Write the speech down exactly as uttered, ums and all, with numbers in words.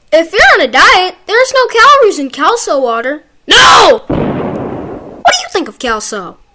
If you're on a diet, there's no calories in Calso water. No! What do you think of Calso?